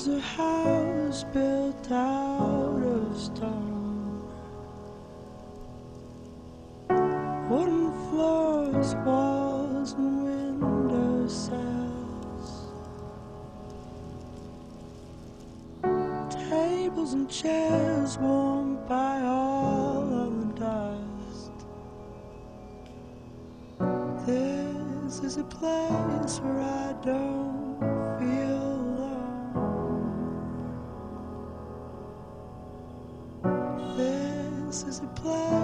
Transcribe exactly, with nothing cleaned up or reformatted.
is a house built out of stone, wooden floors, walls and window sills, tables and chairs warmed by all of the dust. This is a place where I don't feel alone. This is a place